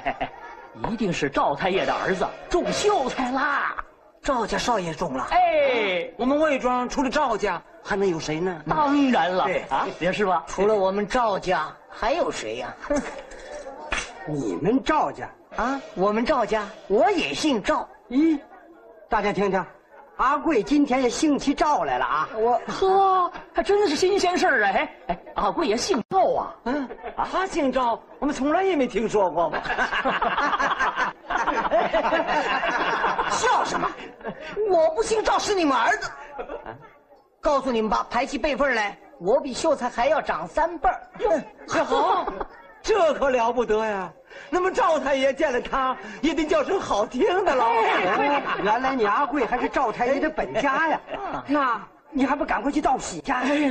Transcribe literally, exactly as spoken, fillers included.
一定是赵太爷的儿子中秀才啦！ 赵家少爷中了。 哎， 我们魏庄除了赵家，还能有谁呢？ 当然了， 对啊，林师傅， 除了我们赵家，还有谁呀？ 你们赵家啊，我们赵家，我也姓赵。 咦，大家听听，阿贵今天也姓起赵来了啊！ 我呵，还真的是新鲜事儿啊！哎哎，阿贵爷姓赵啊？ 嗯，他姓赵，我们从来也没听说过嘛。 笑什么？我不姓赵是你们儿子。告诉你们吧，排起辈分来，我比秀才还要长三辈儿。 这好，这可了不得呀！那么赵太爷见了他，也得叫声好听的喽。 哦，原来你阿贵还是赵太爷的本家呀？那你还不赶快去道喜去？